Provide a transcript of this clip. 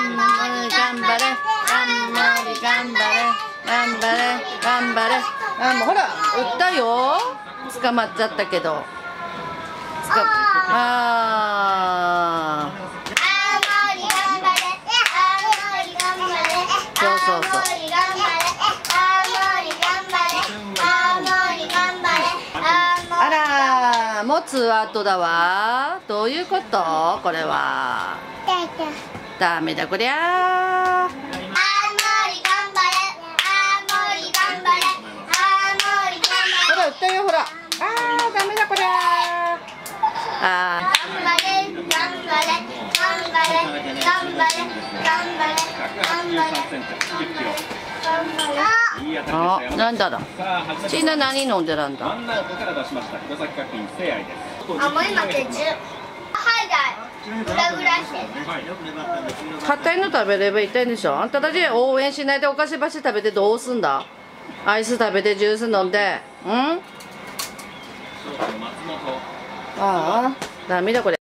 張れ頑張れ頑張れ。あ、もうほら売ったよ。捕まっちゃったけど。あー。そうそうそう。あら、持つ後だわ。どういうこと？これは。ダメだこりゃ。ほら、売ったよ、ほら。あー、ダメだこりゃ。あー。あ、なんだろう。ちな何飲んでるんだ。 ワンアウトから出しました弘前学院聖愛です。 あ、もう今血中。はいだ。裏して。 硬いの食べればいいんでしょ。あんたたち応援しないでお菓子箸食べてどうすんだ。アイス食べてジュース飲んで。うん。ああ、ダメだこれ。